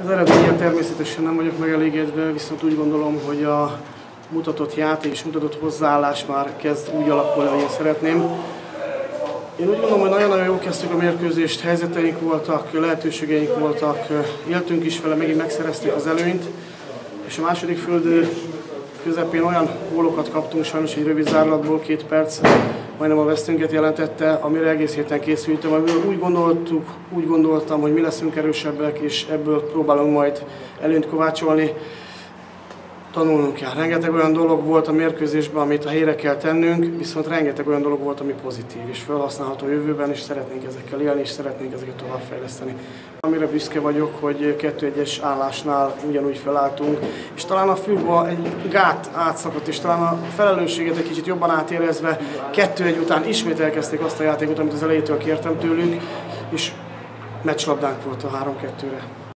Az eredménnyel természetesen nem vagyok megelégedve, viszont úgy gondolom, hogy a mutatott játék és mutatott hozzáállás már kezd úgy alakulni, ahogy én szeretném. Én úgy gondolom, hogy nagyon-nagyon jól kezdtük a mérkőzést, helyzeteink voltak, lehetőségeink voltak, éltünk is vele, megint megszereztük az előnyt, és a második földő közepén olyan gólokat kaptunk, sajnos egy rövid zárlatból, 2 perc, majdnem a vesztünket jelentette, amire egész héten készültem, amiből úgy gondoltam, hogy mi leszünk erősebbek, és ebből próbálunk majd előnyt kovácsolni. Tanulnunk kell. Rengeteg olyan dolog volt a mérkőzésben, amit a helyre kell tennünk, viszont rengeteg olyan dolog volt, ami pozitív és felhasználható jövőben, és szeretnénk ezekkel élni, és szeretnénk ezeket továbbfejleszteni. Amire büszke vagyok, hogy 2-1-es állásnál ugyanúgy felálltunk, és talán a fülba egy gát átszakadt, és talán a felelősséget egy kicsit jobban átérezve 2-1 után ismét elkezdték azt a játékot, amit az elejétől kértem tőlük, és meccslabdánk volt a 3-2-re.